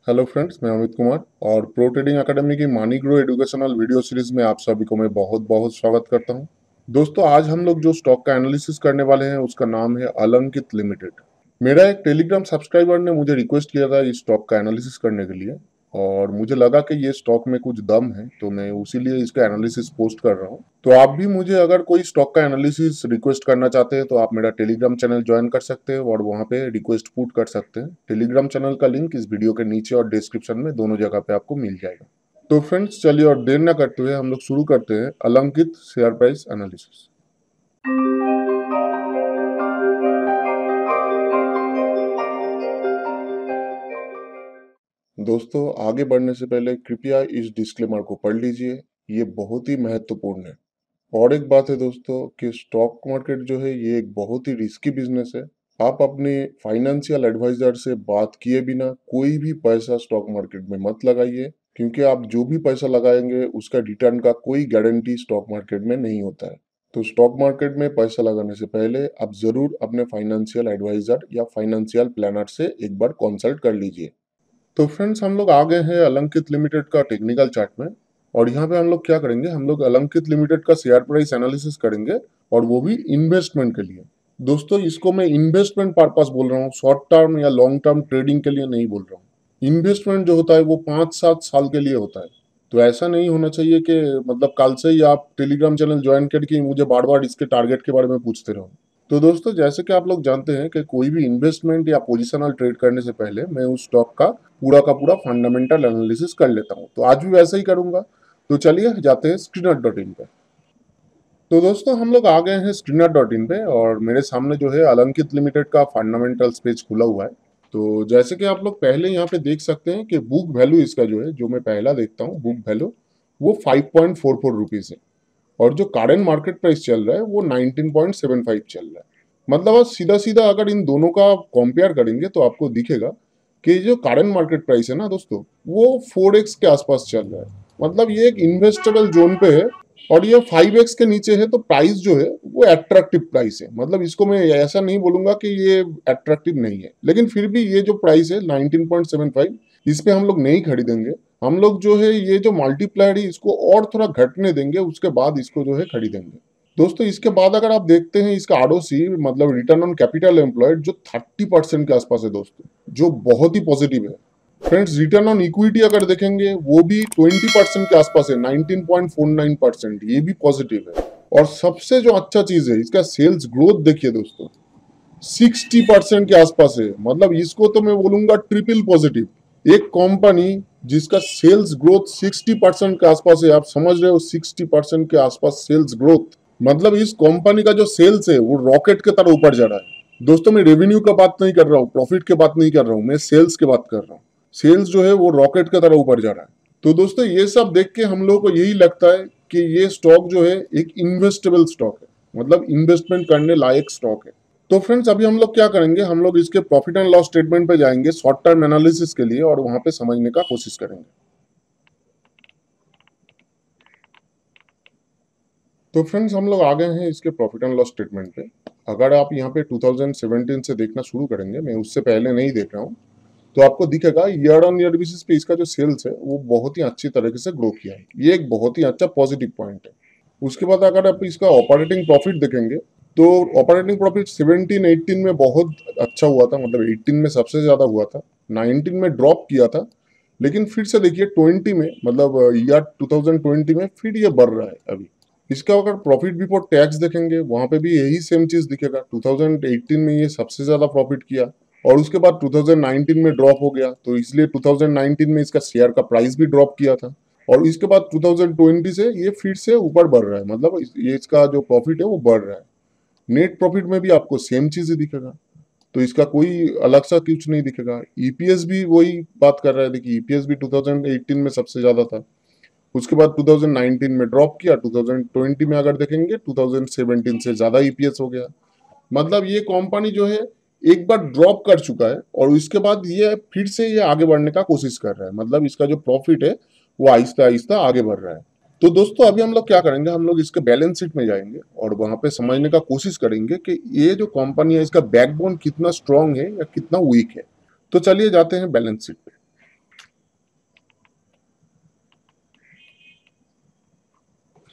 Hello friends, मैं अमित कुमार और pro trading academy की मानी ग्रो एजुकेशनल वीडियो सीरीज में आप सभी को मैं बहुत बहुत स्वागत करता हूं। दोस्तों, आज हम लोग जो स्टॉक का एनालिसिस करने वाले हैं उसका नाम है अलंकित लिमिटेड। मेरा एक टेलीग्राम सब्सक्राइबर ने मुझे रिक्वेस्ट किया था इस स्टॉक का एनालिसिस करने के लिए और मुझे लगा कि ये स्टॉक में कुछ दम है, तो मैं उसीलिए इसका एनालिसिस पोस्ट कर रहा हूँ। तो आप भी मुझे अगर कोई स्टॉक का एनालिसिस रिक्वेस्ट करना चाहते हैं तो आप मेरा टेलीग्राम चैनल ज्वाइन कर सकते हैं और वहाँ पे रिक्वेस्ट पुट कर सकते हैं। टेलीग्राम चैनल का लिंक इस वीडियो के नीचे और डिस्क्रिप्शन में दोनों जगह पे आपको मिल जाएगा। तो फ्रेंड्स, चलिए और देर न करते हुए हम लोग शुरू करते हैं अलंकित शेयर प्राइस एनालिसिस। दोस्तों, आगे बढ़ने से पहले कृपया इस डिस्क्लेमर को पढ़ लीजिए, ये बहुत ही महत्वपूर्ण है। और एक बात है दोस्तों कि स्टॉक मार्केट जो है ये एक बहुत ही रिस्की बिजनेस है। आप अपने फाइनेंशियल एडवाइजर से बात किए बिना कोई भी पैसा स्टॉक मार्केट में मत लगाइए, क्योंकि आप जो भी पैसा लगाएंगे उसका रिटर्न का कोई गारंटी स्टॉक मार्केट में नहीं होता है। तो स्टॉक मार्केट में पैसा लगाने से पहले आप जरूर अपने फाइनेंशियल एडवाइजर या फाइनेंशियल प्लानर से एक बार कंसल्ट कर लीजिए। तो फ्रेंड्स, हम लोग आ गए हैं अलंकित लिमिटेड का टेक्निकल चार्ट में और यहाँ पे हम लोग क्या करेंगे, हम लोग अलंकित लिमिटेड का शेयर प्राइस एनालिसिस करेंगे और वो भी इन्वेस्टमेंट के लिए। दोस्तों, इसको मैं इन्वेस्टमेंट पर्पस बोल रहा हूँ, शॉर्ट टर्म या लॉन्ग टर्म ट्रेडिंग के लिए नहीं बोल रहा हूँ। इन्वेस्टमेंट जो होता है वो 5-7 साल के लिए होता है। तो ऐसा नहीं होना चाहिए कि मतलब कल से ही आप टेलीग्राम चैनल ज्वाइन करके मुझे बार बार इसके टारगेट के बारे में पूछते रहो। तो दोस्तों, जैसे कि आप लोग जानते हैं कि कोई भी इन्वेस्टमेंट या पोजिशनल ट्रेड करने से पहले मैं उस स्टॉक का पूरा फंडामेंटल एनालिसिस कर लेता हूं। तो आज भी वैसा ही करूंगा। तो चलिए जाते हैं स्क्रीनर.इन पे। तो दोस्तों, हम लोग आ गए हैं स्क्रीनर.इन पे और मेरे सामने जो है अलंकित लिमिटेड का फंडामेंटल्स पेज खुला हुआ है। तो जैसे कि आप लोग पहले यहाँ पे देख सकते हैं कि बुक वैल्यू इसका जो है, जो मैं पहला देखता हूँ बुक वैल्यू, वो 5.44 रुपीज है और जो करंट मार्केट प्राइस चल रहा है वो 19.75 चल रहा है। मतलब आज सीधा सीधा अगर इन दोनों का कंपेयर करेंगे तो आपको दिखेगा कि जो करंट मार्केट प्राइस है ना दोस्तों, वो 4x के आसपास चल रहा है। मतलब ये एक इन्वेस्टेबल जोन पे है और ये 5x के नीचे है, तो प्राइस जो है वो अट्रैक्टिव प्राइस है। मतलब इसको मैं ऐसा नहीं बोलूंगा कि ये अट्रैक्टिव नहीं है, लेकिन फिर भी ये जो प्राइस है 19.75, इस पे हम लोग नहीं खरीदेंगे। हम लोग जो है ये जो मल्टीप्लायर है इसको और थोड़ा घटने देंगे, उसके बाद इसको जो है खरीदेंगे। दोस्तों, इसके बाद अगर आप देखते हैं इसका आरओसी मतलब रिटर्न ऑन कैपिटल एम्प्लॉयड, जो 30% के आसपास है दोस्तों, जो बहुत ही पॉजिटिव है। फ्रेंड्स, रिटर्न ऑन इक्विटी अगर देखेंगे वो भी 20% के आसपास है, 19.49%, ये भी पॉजिटिव है। और सबसे जो अच्छा चीज है इसका सेल्स ग्रोथ देखिए दोस्तों, 60% के आसपास है। मतलब इसको तो मैं बोलूंगा ट्रिपल पॉजिटिव। एक कंपनी जिसका सेल्स ग्रोथ 60% के आसपास है, आप समझ रहे हो, 60% के आसपास सेल्स ग्रोथ, मतलब इस कंपनी का जो सेल्स है वो रॉकेट के तरह ऊपर जा रहा है। दोस्तों, मैं रेवेन्यू का बात नहीं कर रहा हूँ, प्रॉफिट की बात नहीं कर रहा हूँ, मैं सेल्स की बात कर रहा हूँ। सेल्स जो है वो रॉकेट के तरह ऊपर जा रहा है। तो दोस्तों, ये सब देख के हम लोगों को यही लगता है कि ये स्टॉक जो है एक इन्वेस्टेबल स्टॉक है, मतलब इन्वेस्टमेंट करने लायक स्टॉक है। तो फ्रेंड्स, अभी हम लोग क्या करेंगे, हम लोग इसके प्रॉफिट एंड लॉस स्टेटमेंट पे जाएंगे शॉर्ट टर्म एनालिसिस के लिए और वहां पे समझने का कोशिश करेंगे। तो फ्रेंड्स, हम लोग आ गए हैं इसके प्रॉफिट एंड लॉस स्टेटमेंट पे। अगर आप यहाँ पे 2017 से देखना शुरू करेंगे, मैं उससे पहले नहीं देख रहा हूँ, तो आपको दिखेगा ईयर ऑन ईयर बेसिस पे इसका जो सेल्स है वो बहुत ही अच्छी तरीके से ग्रो किया है। ये एक बहुत ही अच्छा पॉजिटिव पॉइंट है। उसके बाद अगर आप इसका ऑपरेटिंग प्रॉफिट देखेंगे तो ऑपरेटिंग प्रॉफिट 17-18 में बहुत अच्छा हुआ था, मतलब 18 में सबसे ज्यादा हुआ था, 19 में ड्रॉप किया था, लेकिन फिर से देखिए 20 में, मतलब ईयर 2020 में फिर ये बढ़ रहा है अभी। इसका अगर प्रॉफिट बिफोर टैक्स देखेंगे वहां पे भी यही सेम चीज दिखेगा। 2018 में ये सबसे ज्यादा प्रॉफिट किया और उसके बाद 2019 में ड्रॉप हो गया, तो इसलिए 2019 में इसका शेयर का प्राइस भी ड्रॉप किया था और इसके बाद 2020 से ये फिर से ऊपर बढ़ रहा है, मतलब ये इसका जो प्रॉफिट है वो बढ़ रहा है। नेट प्रॉफिट में भी आपको सेम चीज ही दिखेगा, तो इसका कोई अलग सा कुछ नहीं दिखेगा। ईपीएस भी वही बात कर रहा है, देखिए ईपीएस भी 2018 में सबसे ज्यादा था, उसके बाद 2019 में ड्रॉप किया, 2020 में अगर देखेंगे 2017 से ज्यादा ईपीएस हो गया। मतलब ये कंपनी जो है एक बार ड्रॉप कर चुका है और इसके बाद ये फिर से ये आगे बढ़ने का कोशिश कर रहा है, मतलब इसका जो प्रॉफिट है वो आहिस्ता आहिस्ता आगे बढ़ रहा है। तो दोस्तों, अभी हम लोग क्या करेंगे, हम लोग इसके बैलेंस शीट में जाएंगे और वहां पे समझने का कोशिश करेंगे कि ये जो कंपनी है इसका बैकबोन कितना स्ट्रांग है या कितना वीक है। तो चलिए जाते हैं बैलेंस शीट पे।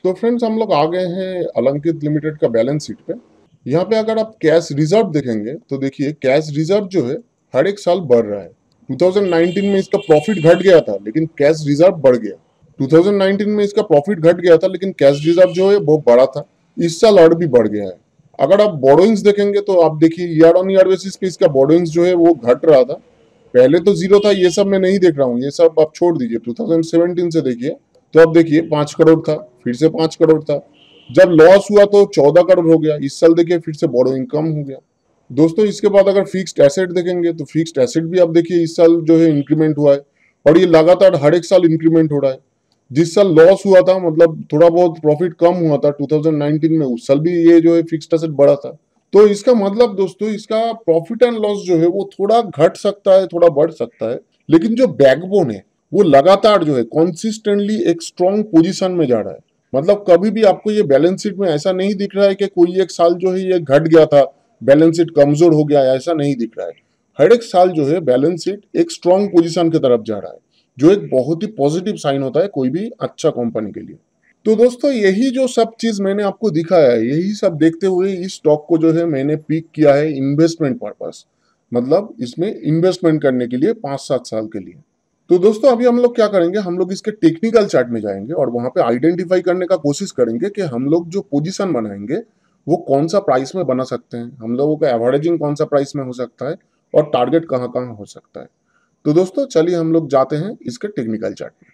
तो फ्रेंड्स हम लोग आ गए हैं अलंकित लिमिटेड का बैलेंस शीट पे। यहाँ पे अगर आप कैश रिजर्व देखेंगे तो देखिए कैश रिजर्व जो है हर एक साल बढ़ रहा है। 2019 में इसका प्रॉफिट घट गया था लेकिन कैश रिजर्व बढ़ गया। 2019 में इसका प्रॉफिट घट गया था लेकिन कैश रिजर्व जो है बहुत बड़ा था। इस साल और भी बढ़ गया है। अगर आप बोरोइंग्स देखेंगे तो आप देखिए ईयर ऑन ईयर बेसिस पे इसका बोरोइंग्स जो है वो घट रहा था। पहले तो जीरो था, ये सब मैं नहीं देख रहा हूँ, ये सब आप छोड़ दीजिए। 2017 से देखिए तो आप देखिए 5 करोड़ था, फिर से 5 करोड़ था। जब लॉस हुआ तो 14 करोड़ हो गया। इस साल देखिए फिर से बोरोइंग कम हो गया। दोस्तों इसके बाद अगर फिक्स्ड एसेट देखेंगे तो फिक्स्ड एसेट भी आप देखिए इस साल जो है इंक्रीमेंट हुआ है और ये लगातार हर एक साल इंक्रीमेंट हो रहा है। जिस साल लॉस हुआ था, मतलब थोड़ा बहुत प्रॉफिट कम हुआ था 2019 में, उस साल भी ये जो है फिक्स्ड एसेट बढ़ा था। तो इसका मतलब दोस्तों इसका प्रॉफिट एंड लॉस जो है वो थोड़ा घट सकता है, थोड़ा बढ़ सकता है, लेकिन जो बैकबोन है वो लगातार जो है कॉन्सिस्टेंटली एक स्ट्रॉन्ग पोजीशन में जा रहा है। मतलब कभी भी आपको ये बैलेंस शीट में ऐसा नहीं दिख रहा है कि कोई एक साल जो है ये घट गया था, बैलेंस शीट कमजोर हो गया, ऐसा नहीं दिख रहा है। हर एक साल जो है बैलेंस शीट एक स्ट्रॉन्ग पोजीशन की तरफ जा रहा है, जो एक बहुत ही पॉजिटिव साइन होता है कोई भी अच्छा कंपनी के लिए। तो दोस्तों यही जो सब चीज मैंने आपको दिखाया है, यही सब देखते हुए इस स्टॉक को जो है मैंने पिक किया है इन्वेस्टमेंट पर्पस, मतलब इसमें इन्वेस्टमेंट करने के लिए 5-7 साल के लिए। तो दोस्तों अभी हम लोग क्या करेंगे, हम लोग इसके टेक्निकल चार्ट में जाएंगे और वहां पे आइडेंटिफाई करने का कोशिश करेंगे कि हम लोग जो पोजीशन बनाएंगे वो कौन सा प्राइस में बना सकते हैं, हम लोगों का एवरेजिंग कौन सा प्राइस में हो सकता है और टारगेट कहाँ कहाँ हो सकता है। तो दोस्तों चलिए हम लोग जाते हैं इसके टेक्निकल चार्ट में।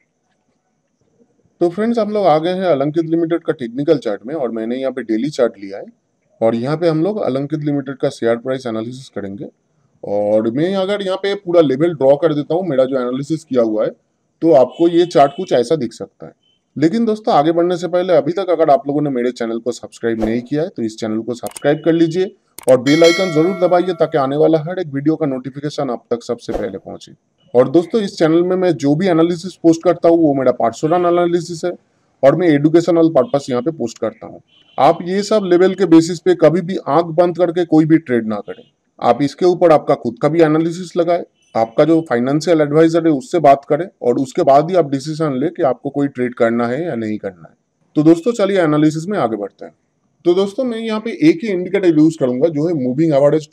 तो फ्रेंड्स हम लोग आ गए हैं अलंकित लिमिटेड का टेक्निकल चार्ट में और मैंने यहाँ पे डेली चार्ट लिया है और यहाँ पे हम लोग अलंकित लिमिटेड का शेयर प्राइस एनालिसिस करेंगे। और मैं अगर यहाँ पे पूरा लेवल ड्रॉ कर देता हूँ मेरा जो एनालिसिस किया हुआ है, तो आपको ये चार्ट कुछ ऐसा दिख सकता है। लेकिन दोस्तों आगे बढ़ने से पहले अभी तक अगर आप लोगों ने मेरे चैनल को सब्सक्राइब नहीं किया है तो इस चैनल को सब्सक्राइब कर लीजिए और बेल आइकन जरूर दबाइए ताकि आने वाला हर एक वीडियो का नोटिफिकेशन आप तक सबसे पहले पहुंचे। और दोस्तों इस चैनल में मैं जो भी एनालिसिस पोस्ट करता हूँ वो मेरा पर्सनल एनालिसिस है और मैं एजुकेशनल पर्पस यहाँ पे पोस्ट करता हूँ। आप ये सब लेवल के बेसिस पे कभी भी आंख बंद करके कोई भी ट्रेड ना करें। आप इसके ऊपर आपका खुद का भी एनालिसिस लगाए, आपका जो फाइनेंशियल एडवाइजर है उससे बात करें और उसके बाद ही आप डिसीजन ले कि आपको कोई ट्रेड करना है या नहीं करना है। तो दोस्तों चलिए एनालिसिस में आगे बढ़ते हैं। तो दोस्तों मैं यहाँ पे एक ही इंडिकेटर यूज करूंगा जो है मूविंग एवरेज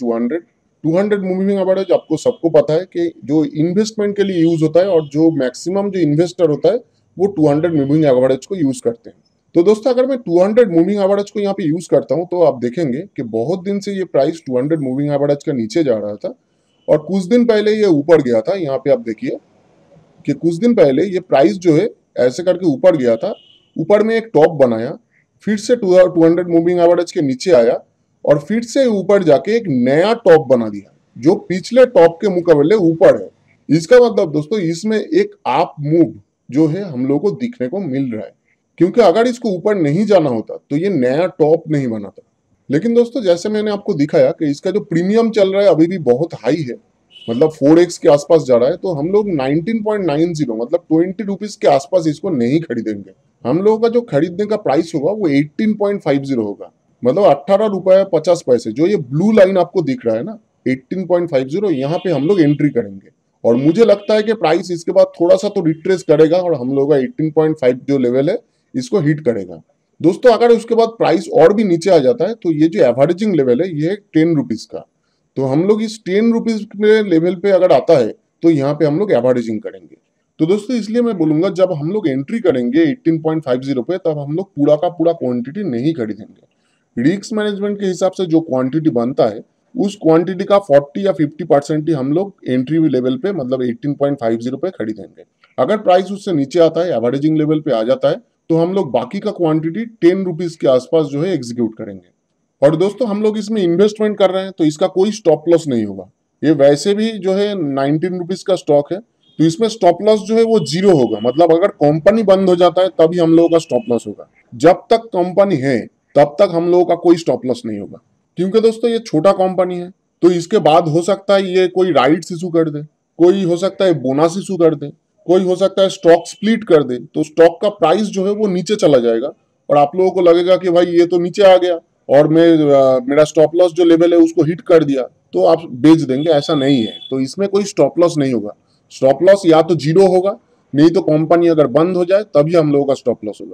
200 मूविंग एवरेज। आपको सबको पता है कि जो इन्वेस्टमेंट के लिए यूज होता है और जो मैक्सिमम जो इन्वेस्टर होता है वो 200 मूविंग एवरेज को यूज करते हैं। तो दोस्तों अगर मैं 200 मूविंग एवरेज को यहाँ पे यूज करता हूँ तो आप देखेंगे कि बहुत दिन से ये प्राइस 200 मूविंग एवरेज के नीचे जा रहा था और कुछ दिन पहले ये ऊपर गया था। यहाँ पे आप देखिए कि कुछ दिन पहले ये प्राइस जो है ऐसे करके ऊपर गया था, ऊपर में एक टॉप बनाया, फिर से 200 मूविंग एवरेज के नीचे आया और फिर से ऊपर जाके एक नया टॉप बना दिया जो पिछले टॉप के मुकाबले ऊपर है। इसका मतलब दोस्तों इसमें एक अप मूव जो है हम लोग को दिखने को मिल रहा है, क्योंकि अगर इसको ऊपर नहीं जाना होता तो ये नया टॉप नहीं बना था। लेकिन दोस्तों जैसे मैंने आपको दिखाया कि इसका जो प्रीमियम चल रहा है अभी भी बहुत हाई है, मतलब 4x के आसपास जा रहा है। तो हम लोग 19.90 मतलब 20 रुपीज के आसपास इसको नहीं खरीदेंगे। हम लोगों का जो खरीदने का प्राइस होगा वो 18.50 होगा, मतलब 18 रुपये 50 पैसे। जो ये ब्लू लाइन आपको दिख रहा है ना 18.50, यहाँ पे हम लोग एंट्री करेंगे और मुझे लगता है कि प्राइस इसके बाद थोड़ा सा तो रिट्रेस करेगा और हम लोग का 18.5 जो लेवल है इसको हिट करेगा। दोस्तों अगर उसके बाद प्राइस और भी नीचे आ जाता है तो ये जो एवरेजिंग लेवल है ये है 10 रुपीज का। तो हम लोग इस 10 रुपीज के लेवल पे अगर आता है तो यहाँ पे हम लोग एवरेजिंग करेंगे। तो दोस्तों इसलिए मैं बोलूंगा जब हम लोग एंट्री करेंगे 18.50 पे तब हम लोग पूरा का पूरा क्वांटिटी नहीं खरीदेंगे। रिस्क मैनेजमेंट के हिसाब से जो क्वांटिटी बनता है उस क्वांटिटी का 40 या 50% ही हम लोग एंट्री लेवल पे मतलब 18.50 पे खरीदेंगे। अगर प्राइस उससे नीचे आता है, एवरेजिंग लेवल पे आ जाता है, तो हम लोग बाकी का क्वांटिटी 10 रुपीज के आसपास जो है एग्जीक्यूट करेंगे। और दोस्तों हम लोग इसमें इन्वेस्टमेंट कर रहे हैं तो इसका कोई स्टॉप लॉस नहीं होगा। ये वैसे भी जो है 19 रुपीज का स्टॉक है तो इसमें स्टॉप लॉस जो है वो 0 होगा। मतलब अगर कंपनी बंद हो जाता है तभी हम लोगों का स्टॉप लॉस होगा, जब तक कंपनी है तब तक हम लोगों का कोई स्टॉप लॉस नहीं होगा। क्योंकि दोस्तों ये छोटा कंपनी है तो इसके बाद हो सकता है ये कोई राइट्स इशू कर दे, कोई हो सकता है बोनस इशू कर दे, कोई हो सकता है स्टॉक स्प्लिट कर दे, तो स्टॉक का प्राइस जो है वो नीचे चला जाएगा और आप लोगों को लगेगा कि भाई ये तो नीचे आ गया और मेरा स्टॉप लॉस जो लेवल है उसको हिट कर दिया, तो आप बेच देंगे। ऐसा नहीं है, तो इसमें कोई स्टॉप लॉस नहीं होगा। स्टॉप लॉस या तो 0 होगा, नहीं तो कंपनी अगर बंद हो जाए तभी हम लोगों का स्टॉप लॉस होगा।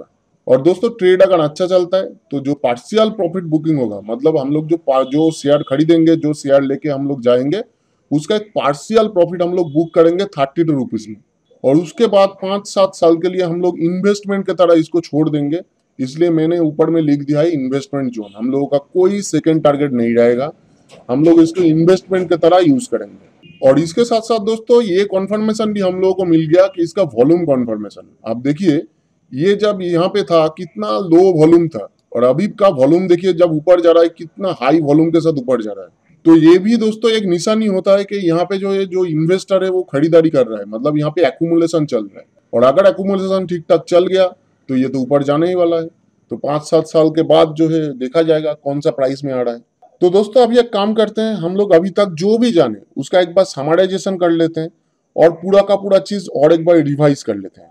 और दोस्तों ट्रेड अगर अच्छा चलता है तो जो पार्शियल प्रॉफिट बुकिंग होगा, मतलब हम लोग जो शेयर खरीदेंगे, जो शेयर लेके हम लोग जाएंगे, उसका एक पार्शियल प्रॉफिट हम लोग बुक करेंगे 32 रुपीज में। और उसके बाद 5-7 साल के लिए हम लोग इन्वेस्टमेंट की तरह इसको छोड़ देंगे। इसलिए मैंने ऊपर में लिख दिया है इन्वेस्टमेंट जोन। हम लोगों का कोई सेकेंड टारगेट नहीं रहेगा, हम लोग इसको इन्वेस्टमेंट की तरह यूज करेंगे। और इसके साथ साथ दोस्तों ये कॉन्फर्मेशन भी हम लोगों को मिल गया कि इसका वॉल्यूम कॉन्फर्मेशन। आप देखिए, ये जब यहाँ पे था कितना लो वॉल्यूम था, और अभी का वॉल्यूम देखिए जब ऊपर जा रहा है कितना हाई वॉल्यूम के साथ ऊपर जा रहा है। तो ये भी दोस्तों एक निशानी होता है कि यहाँ पे जो है जो इन्वेस्टर है वो खरीदारी कर रहा है, मतलब यहाँ पे एक्यूमुलेशन चल रहा है। और अगर एक्यूमुलेशन ठीक ठाक चल गया तो ये तो ऊपर जाने ही वाला है। तो 5-7 साल के बाद जो है देखा जाएगा कौन सा प्राइस में आ रहा है। तो दोस्तों अभी एक काम करते हैं, हम लोग अभी तक जो भी जाने उसका एक बार समराइजेशन कर लेते हैं और पूरा का पूरा चीज और एक बार रिवाइज कर लेते हैं।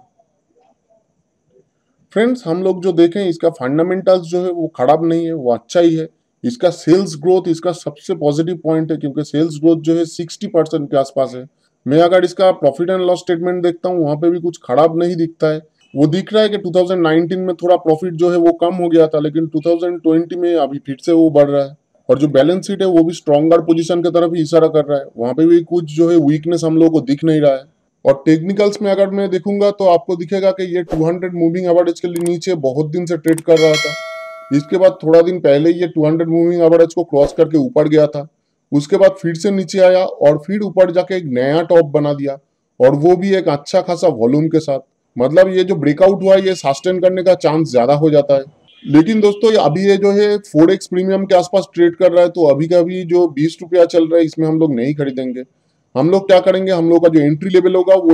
फ्रेंड्स हम लोग जो देखें इसका फंडामेंटल्स जो है वो खराब नहीं है, वो अच्छा ही है। इसका सेल्स ग्रोथ इसका सबसे पॉजिटिव पॉइंट है, क्योंकि सेल्स ग्रोथ जो है 60% के आसपास है। मैं अगर इसका प्रॉफिट एंड लॉस स्टेटमेंट देखता हूँ वहां पे भी कुछ खराब नहीं दिखता है। वो दिख रहा है कि 2019 में थोड़ा प्रॉफिट जो है वो कम हो गया था, लेकिन 2020 में अभी फिर से वो बढ़ रहा है। और जो बैलेंस शीट है वो भी स्ट्रॉन्गर पोजीशन की तरफ ही इशारा कर रहा है, वहां पे भी कुछ जो है वीकनेस हम लोगों को दिख नहीं रहा है। और टेक्निकल्स में अगर मैं देखूंगा तो आपको दिखेगा कि ये 200 मूविंग एवरेज के लिए नीचे बहुत दिन से ट्रेड कर रहा था। इसके बाद थोड़ा दिन पहले ये 200 मूविंग एवरेज को क्रॉस करके ऊपर गया था, उसके बाद फिर से नीचे आया और फिर ऊपर जाके एक नया टॉप बना दिया, और वो भी एक अच्छा खासा वॉल्यूम के साथ। मतलब ये जो ब्रेकआउट हुआ है ये सस्टेन करने का चांस ज्यादा हो जाता है। लेकिन दोस्तों अभी ये जो है 4x प्रीमियम के आसपास ट्रेड कर रहा है, तो अभी का भी जो 20 रुपया चल रहा है इसमें हम लोग नहीं खरीदेंगे। हम लोग क्या करेंगे, हम लोग का जो एंट्री लेवल होगा वो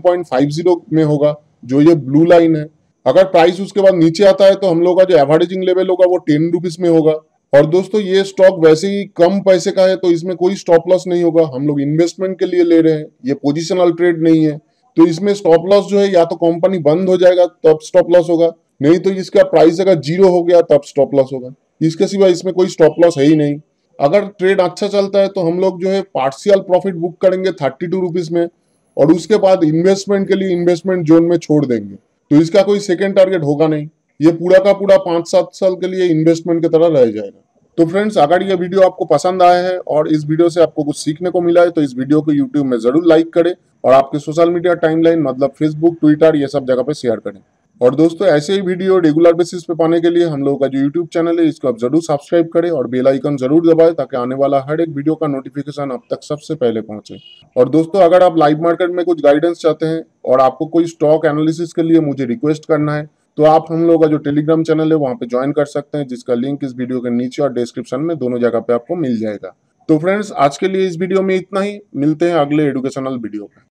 18.50 में होगा, जो ये ब्लू लाइन है। अगर प्राइस उसके बाद नीचे आता है तो हम लोग का जो एवरेजिंग लेवल होगा वो 10 रुपीज में होगा। और दोस्तों ये स्टॉक वैसे ही कम पैसे का है, तो इसमें कोई स्टॉप लॉस नहीं होगा। हम लोग इन्वेस्टमेंट के लिए ले रहे हैं, ये पोजिशनल ट्रेड नहीं है। तो इसमें स्टॉप लॉस जो है या तो कंपनी बंद हो जाएगा तब स्टॉप लॉस होगा, नहीं तो इसका प्राइस अगर 0 हो गया तब स्टॉप लॉस होगा। इसके सिवा इसमें कोई स्टॉप लॉस है ही नहीं। अगर ट्रेड अच्छा चलता है तो हम लोग जो है पार्शियल प्रॉफिट बुक करेंगे 32 रुपीज में, और उसके बाद इन्वेस्टमेंट के लिए इन्वेस्टमेंट जोन में छोड़ देंगे। तो इसका कोई सेकेंड टारगेट होगा नहीं, ये पूरा का पूरा 5-7 साल के लिए इन्वेस्टमेंट की तरह रह जाएगा। तो फ्रेंड्स अगर ये वीडियो आपको पसंद आया है और इस वीडियो से आपको कुछ सीखने को मिला है तो इस वीडियो को यूट्यूब में जरूर लाइक करें, और आपके सोशल मीडिया टाइमलाइन मतलब फेसबुक, ट्विटर, ये सब जगह पे शेयर करें। और दोस्तों ऐसे ही वीडियो रेगुलर बेसिस पे पाने के लिए हम लोगों का जो यूट्यूब चैनल है इसको आप जरूर सब्सक्राइब करें और बेल आइकन जरूर दबाएं, ताकि आने वाला हर एक वीडियो का नोटिफिकेशन आप तक सबसे पहले पहुंचे। और दोस्तों अगर आप लाइव मार्केट में कुछ गाइडेंस चाहते हैं और आपको कोई स्टॉक एनालिसिस के लिए मुझे रिक्वेस्ट करना है, तो आप हम लोग का जो टेलीग्राम चैनल है वहां पे ज्वाइन कर सकते हैं, जिसका लिंक इस वीडियो के नीचे और डिस्क्रिप्शन में दोनों जगह पे आपको मिल जाएगा। तो फ्रेंड्स आज के लिए इस वीडियो में इतना ही, मिलते हैं अगले एडुकेशनल वीडियो पे।